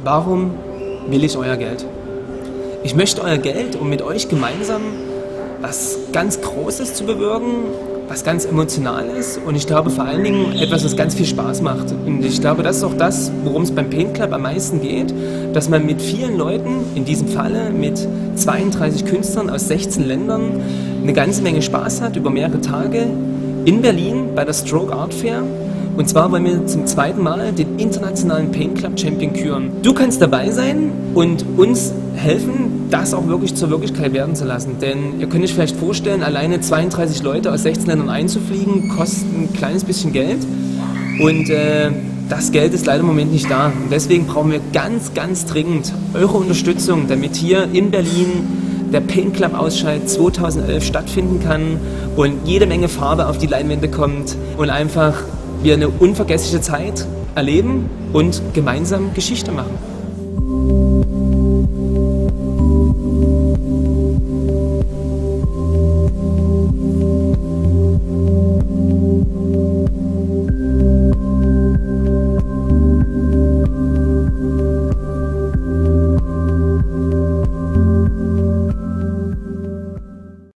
Warum will ich euer Geld? Ich möchte euer Geld, um mit euch gemeinsam was ganz Großes zu bewirken, was ganz Emotionales und ich glaube vor allen Dingen etwas, was ganz viel Spaß macht. Und ich glaube, das ist auch das, worum es beim Paint Club am meisten geht, dass man mit vielen Leuten, in diesem Falle mit 32 Künstlern aus 16 Ländern, eine ganze Menge Spaß hat über mehrere Tage in Berlin bei der Stroke Art Fair. Und zwar wollen wir zum zweiten Mal den internationalen Paint Club Champion küren. Du kannst dabei sein und uns helfen, das auch wirklich zur Wirklichkeit werden zu lassen. Denn ihr könnt euch vielleicht vorstellen, alleine 32 Leute aus 16 Ländern einzufliegen, kostet ein kleines bisschen Geld. Und das Geld ist leider im Moment nicht da. Und deswegen brauchen wir ganz, ganz dringend eure Unterstützung, damit hier in Berlin der Paint Club Ausscheid 2011 stattfinden kann und jede Menge Farbe auf die Leinwände kommt und einfach wir eine unvergessliche Zeit erleben und gemeinsam Geschichte machen.